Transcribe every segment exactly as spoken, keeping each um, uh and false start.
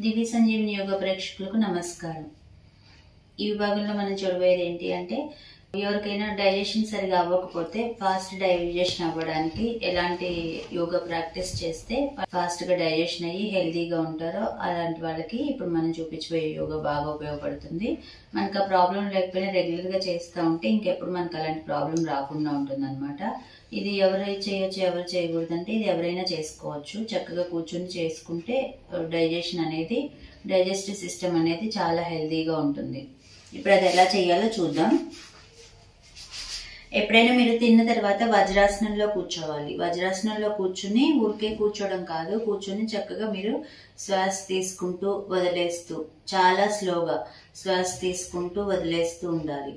దివ్య సంజీవిని యోగా ప్రేక్షకులకు నమస్కారం। ఈ విభాగంలో మనం చూడబోయేది ఏంటి అంటే ఎవరికైనా డైజెషన్ సరిగా అవ్వకపోతే ఫాస్ట్ డైజెషన్ అవ్వడానికి ఎలాంటి యోగా ప్రాక్టీస్ చేస్తే ఫాస్ట్ గా డైజెషన్ అయ్యి హెల్తీగా ఉంటారో అలాంటి వాళ్ళకి ఇప్పుడు మనం చూపించబోయే యోగా బాగా ఉపయోగపడుతుంది। మనకు ఆ ప్రాబ్లం లేకపోయినా రెగ్యులర్ గా చేస్తూ ఉంటే ఇంకెప్పుడు మనకు అలాంటి ప్రాబ్లం రాకుండా ఉంటుంది అన్నమాట। ఇది ఎవరు చేయొచ్చు ఎవరు చేయకూడదు అంటే ఇది ఎవరైనా చేసుకోవచ్చు। చక్కగా కూర్చొని చేసుకుంటే డైజెషన్ అనేది డైజెస్టివ్ సిస్టమ్ అనేది చాలా హెల్తీగా ఉంటుంది। ఇప్పుడు అది ఎలా చేయాలో చూద్దాం। ఎప్పుడైనా మీరు తిన్న తర్వాత వజ్రాసనంలో కూర్చోవాలి। వజ్రాసనంలో కూర్చుని ఊరికే కూర్చోవడం కాదు, కూర్చొని చక్కగా మీరు శ్వాస తీసుకుంటూ వదిలేస్తూ చాలా స్లోగా శ్వాస తీసుకుంటూ వదిలేస్తూ ఉండాలి।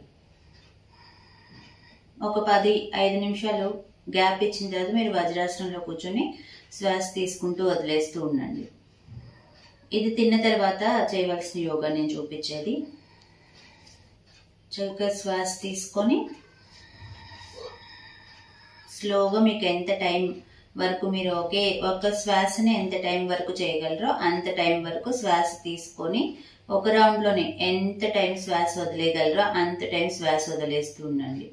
ఒక పది ఐదు నిమిషాలు గ్యాప్ ఇచ్చిన తర్వాత మీరు వజ్రాసనంలో కూర్చొని శ్వాస తీసుకుంటూ వదిలేస్తూ ఉండండి। ఇది తిన్న తర్వాత చేయవలసిన యోగా నేను చూపించేది। చక్కగా శ్వాస తీసుకొని స్లోగా మీకు ఎంత టైం వరకు మీరు ఒకే ఒక శ్వాసని ఎంత టైం వరకు చేయగలరో అంత టైం వరకు శ్వాస తీసుకొని ఒక రౌండ్ లోనే ఎంత టైం శ్వాస వదిలేయగలరో అంత టైం శ్వాస వదిలేస్తూ ఉండండి।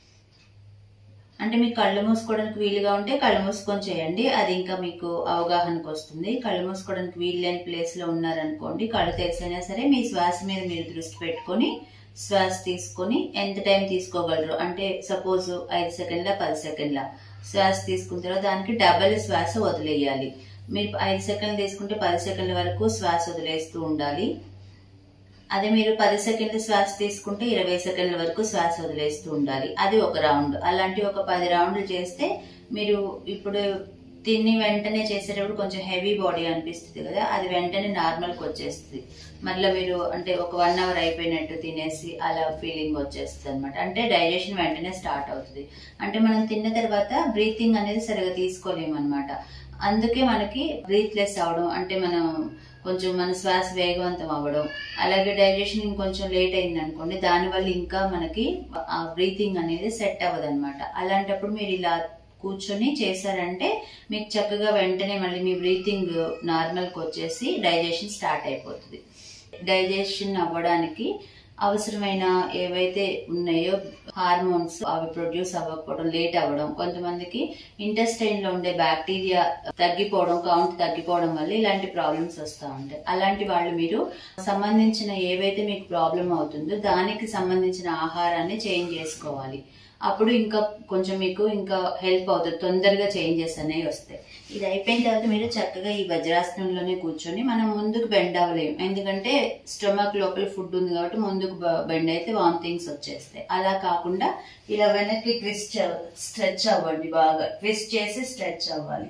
అంటే మీకు కళ్ళు మూసుకోవడానికి వీలుగా ఉంటే కళ్ళు మూసుకొని చేయండి, అది ఇంకా మీకు అవగాహనకు వస్తుంది। కళ్ళు మూసుకోవడానికి వీలు లేని ప్లేస్ లో ఉన్నారనుకోండి, కళ్ళు తెరిసైనా సరే మీ శ్వాస మీద మీరు దృష్టి పెట్టుకొని శ్వాస తీసుకొని ఎంత టైం తీసుకోగలరు అంటే సపోజ్ ఐదు సెకండ్ల పది సెకండ్ల శ్వాస తీసుకున్న తర్వాత దానికి డబల్ శ్వాస వదిలేయాలి। మీరు ఐదు సెకండ్లు తీసుకుంటే పది సెకండ్ల వరకు శ్వాస వదిలేస్తూ ఉండాలి। అదే మీరు పది సెకండ్ల శ్వాస తీసుకుంటే ఇరవై సెకండ్ల వరకు శ్వాస వదిలేస్తూ ఉండాలి। అది ఒక రౌండ్। అలాంటి ఒక పది రౌండ్లు చేస్తే మీరు ఇప్పుడు తిని వెంటనే చేసేటప్పుడు కొంచెం హెవీ బాడీ అనిపిస్తుంది కదా, అది వెంటనే నార్మల్కి వచ్చేస్తుంది। మళ్ళీ మీరు అంటే ఒక వన్ అవర్ అయిపోయినట్టు తినేసి అలా ఫీలింగ్ వచ్చేస్తుంది అనమాట। అంటే డైజెషన్ వెంటనే స్టార్ట్ అవుతుంది। అంటే మనం తిన్న తర్వాత బ్రీతింగ్ అనేది సరిగా తీసుకోలేము అనమాట। అందుకే మనకి బ్రీత్లెస్ అవడం అంటే మనం కొంచెం మన శ్వాస వేగవంతం అవ్వడం, అలాగే డైజెషన్ ఇంకొంచెం లేట్ అయింది అనుకోండి, దానివల్ల ఇంకా మనకి ఆ బ్రీతింగ్ అనేది సెట్ అవ్వదు అనమాట। అలాంటప్పుడు మీరు ఇలా కూర్చొని చేశారంటే మీకు చక్కగా వెంటనే మళ్ళీ మీ బ్రీతింగ్ నార్మల్కి వచ్చేసి డైజెషన్ స్టార్ట్ అయిపోతుంది। డైజెషన్ అవ్వడానికి అవసరమైన ఏవైతే ఉన్నాయో హార్మోన్స్ అవి ప్రొడ్యూస్ అవ్వకపోవడం, లేట్ అవ్వడం, కొంతమందికి ఇంటెస్టైన్ లో ఉండే బ్యాక్టీరియా తగ్గిపోవడం, కౌంట్ తగ్గిపోవడం వల్ల ఇలాంటి ప్రాబ్లమ్స్ వస్తూ ఉంటాయి। అలాంటి వాళ్ళు మీరు సంబంధించిన ఏవైతే మీకు ప్రాబ్లం అవుతుందో దానికి సంబంధించిన ఆహారాన్ని చేంజ్ చేసుకోవాలి। అప్పుడు ఇంకా కొంచెం మీకు ఇంకా హెల్ప్ అవుతుంది, తొందరగా చేంజెస్ అనేవి వస్తాయి। ఇది అయిపోయిన తర్వాత మీరు చక్కగా ఈ వజ్రాసనంలోనే కూర్చొని మనం ముందుకు బెండ్ అవ్వలేము, ఎందుకంటే స్టమక్ లోపల ఫుడ్ ఉంది కాబట్టి ముందుకు బెండ్ అయితే వామిటింగ్స్ వచ్చేస్తాయి। అలా కాకుండా ఇలా వెనక్కి ట్విస్ట్ స్ట్రెచ్ అవ్వండి, బాగా ట్విస్ట్ చేసి స్ట్రెచ్ అవ్వాలి।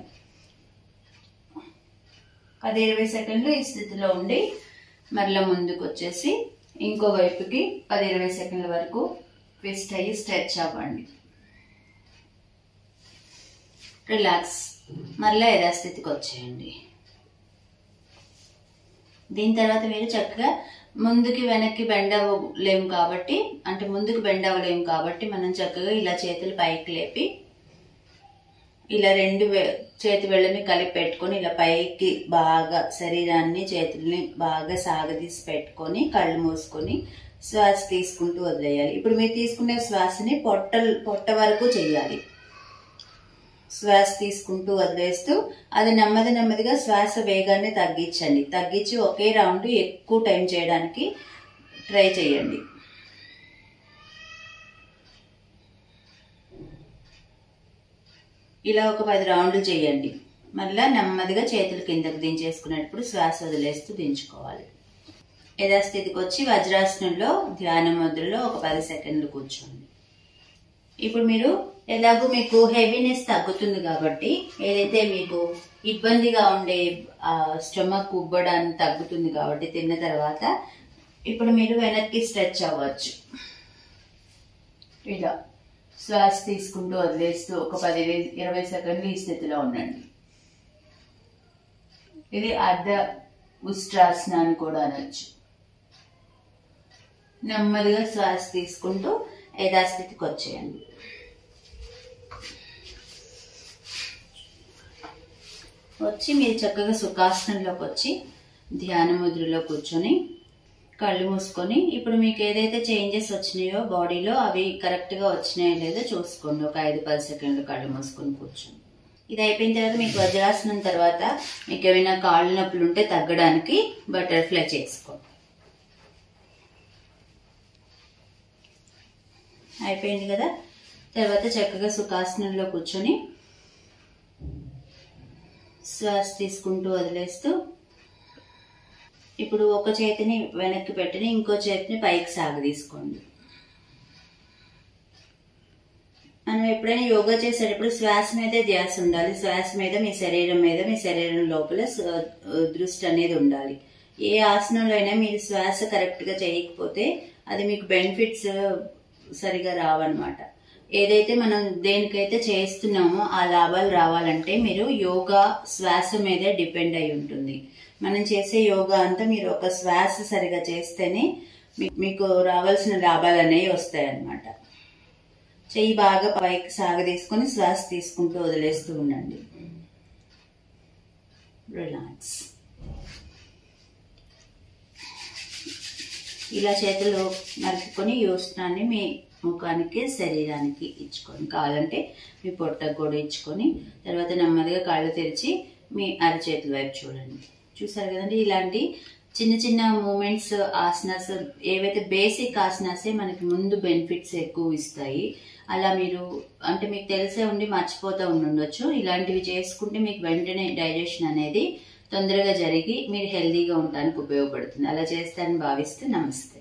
పది ఇరవై సెకండ్లు ఈ స్థితిలో ఉండి మరలా ముందుకు వచ్చేసి ఇంకో వైపుకి పది ఇరవై సెకండ్ల వరకు ట్విస్ట్ అయ్యి స్ట్రెచ్ అవ్వండి, రిలాక్స్, మళ్ళీ యథాస్థితికి వచ్చేయండి। దీని తర్వాత మీరు చక్కగా ముందుకి వెనక్కి బెండ్ అవ్వలేము కాబట్టి అంటే ముందుకు బెండ్ అవ్వలేము కాబట్టి మనం చక్కగా ఇలా చేతులు పైకి లేపి ఇలా రెండు చేతి వేళ్ళని కలిపి పెట్టుకొని ఇలా పైకి బాగా శరీరాన్ని చేతుల్ని బాగా సాగదీసి పెట్టుకొని కళ్ళు మూసుకొని శ్వాస తీసుకుంటూ వదిలేయాలి। ఇప్పుడు మీరు తీసుకునే శ్వాసని పొట్ట పొట్ట వరకు చేయాలి। శ్వాస తీసుకుంటూ వదిలేస్తూ అది నెమ్మది నెమ్మదిగా శ్వాస వేగాన్ని తగ్గించండి, తగ్గించి ఒకే రౌండ్ ఎక్కువ టైం చేయడానికి ట్రై చేయండి। ఇలా ఒక పది రౌండ్లు చేయండి, మళ్ళా నెమ్మదిగా చేతులు కిందకు దించేసుకునేటప్పుడు శ్వాస వదిలేస్తూ దించుకోవాలి। యథాస్థితికి వచ్చి వజ్రాసనంలో ధ్యాన ముద్రలో ఒక పది సెకండ్లు కూర్చోండి। ఇప్పుడు మీరు ఎలాగో మీకు హెవీనెస్ తగ్గుతుంది కాబట్టి ఏదైతే మీకు ఇబ్బందిగా ఉండే స్టమక్ ఉబ్బడానికి తగ్గుతుంది కాబట్టి తిన్న తర్వాత ఇప్పుడు మీరు వెనక్కి స్ట్రెచ్ అవ్వచ్చు। ఇలా శ్వాస తీసుకుంటూ వదిలేస్తూ ఒక పది ఇరవై సెకండ్లు ఈ స్థితిలో ఉండండి। ఇది అర్ధ ఉష్ట్రాసన అని కూడా అనొచ్చు। నెమ్మదిగా శ్వాస తీసుకుంటూ యథాస్థితికి వచ్చేయండి। వచ్చి మీరు చక్కగా సుఖాసనంలోకి వచ్చి ధ్యాన ముద్రలో కూర్చొని కళ్ళు మూసుకొని ఇప్పుడు మీకు ఏదైతే చేంజెస్ వచ్చినాయో బాడీలో అవి కరెక్ట్గా వచ్చినాయో లేదో చూసుకోండి. ఒక ఐదు పది సెకండ్లు కళ్ళు మూసుకొని కూర్చొని. ఇది అయిపోయిన తర్వాత మీకు వజ్రాసనం తర్వాత మీకు ఏమైనా కాళ్ళు నొప్పులు ఉంటే తగ్గడానికి బటర్ఫ్లై చేసుకోండి. అయిపోయింది కదా. తర్వాత చక్కగా సుఖాసనంలో కూర్చొని శ్వాస తీసుకుంటూ వదిలేస్తూ ఇప్పుడు ఒక చేతిని వెనక్కి పెట్టిని ఇంకో చేతిని పైకి సాగదీసుకోండి. మనం ఎప్పుడైనా యోగా చేసేటప్పుడు శ్వాస మీదే ధ్యాస ఉండాలి. శ్వాస మీద మీ శరీరం మీద మీ శరీరం లోపల దృష్టి అనేది ఉండాలి. ఏ ఆసనంలో అయినా మీరు శ్వాస కరెక్ట్ గా చేయకపోతే అది మీకు బెనిఫిట్స్ సరిగా రావన్నమాట. ఏదైతే మనం దేనికైతే చేస్తున్నామో ఆ లాభాలు రావాలంటే మీరు యోగా శ్వాస మీదే డిపెండ్ అయి ఉంటుంది. మనం చేసే యోగా అంతా మీరు ఒక శ్వాస సరిగా చేస్తేనే మీకు రావాల్సిన లాభాలు అనేవి వస్తాయి అన్నమాట. చెయ్యి బాగా పైకి సాగదీసుకొని శ్వాస తీసుకుంటూ వదిలేస్తూ ఉండండి. రిలాక్స్. ఇలా చేతులు నలుపుకొని ఈ ఉష్ణాన్ని మీ ముఖానికి శరీరానికి ఇచ్చుకొని కావాలంటే మీ పొట్టకు కూడా ఇచ్చుకొని తర్వాత నెమ్మదిగా కాళ్ళు తెరిచి మీ అరచేతుల వైపు చూడండి. చూసారు కదండి, ఇలాంటి చిన్న చిన్న మూమెంట్స్ ఆసనాస్ ఏవైతే బేసిక్ ఆసనాసే మనకి ముందు బెనిఫిట్స్ ఎక్కువ ఇస్తాయి. అలా మీరు అంటే మీకు తెలిసే ఉండి మర్చిపోతూ ఉండొచ్చు. ఇలాంటివి చేసుకుంటే మీకు వెంటనే డైజెషన్ అనేది తొందరగా జరిగి మీరు హెల్దీగా ఉండడానికి ఉపయోగపడుతుంది. అలా చేస్తారని భావిస్తే నమస్తే.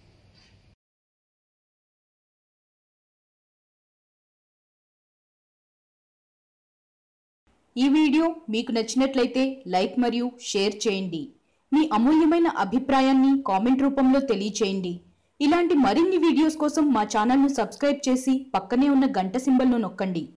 ఈ వీడియో మీకు నచ్చినట్లయితే లైక్ మరియు షేర్ చేయండి. మీ అమూల్యమైన అభిప్రాయాన్ని కామెంట్ రూపంలో తెలియచేయండి. ఇలాంటి మరిన్ని వీడియోస్ కోసం మా ఛానల్ను సబ్స్క్రైబ్ చేసి పక్కనే ఉన్న గంట సింబల్ను నొక్కండి.